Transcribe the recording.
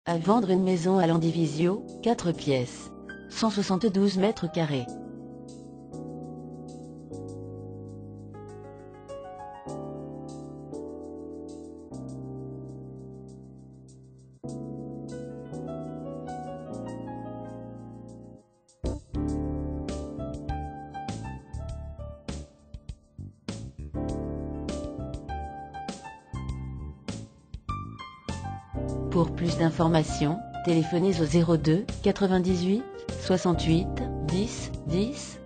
À vendre une maison à Landivisio, 4 pièces. 172 mètres carrés. Pour plus d'informations, téléphonez au 02 98 68 10 10.